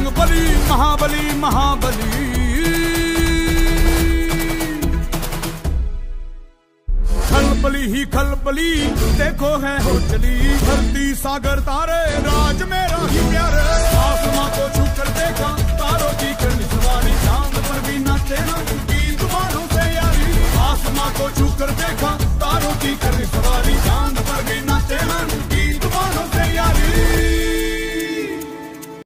बजरंग बली महाबली महाबली। खलबली ही खलबली देखो है हो चली, धरती सागर तारे राज मेरा ही प्यारे।